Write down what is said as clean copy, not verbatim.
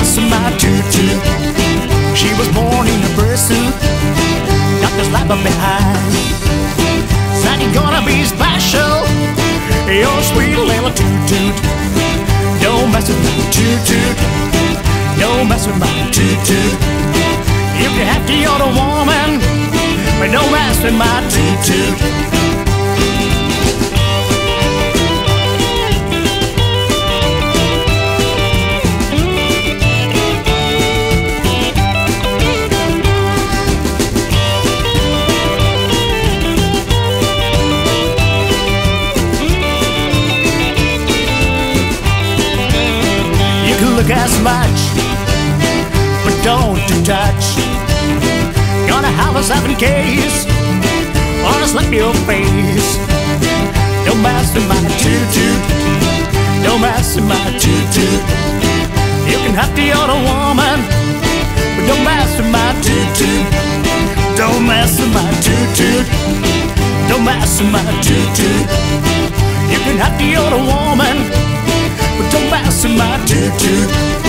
mess with my Toot Toot. She was born in a pursuit, got this life up behind. Said you're gonna be special, you're a sweet little Toot Toot. Don't mess with my Toot Toot, don't mess with my Toot Toot. If you have to, you're the woman, but don't mess with my Toot Toot. Look as much, but don't do touch. Gonna have us up in case, or slap your face. Don't mess with my Toot Toot, don't mess with my Toot Toot. You can have the other woman, but don't mess with my Toot Toot. Don't mess with my Toot Toot, don't mess with my Toot Toot. You can have the other woman, but don't mess with my Toot Toot.